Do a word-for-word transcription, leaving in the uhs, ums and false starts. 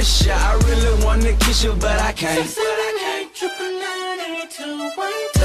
miss ya. I really wanna kiss you, but I can't. Triple nine eight two one.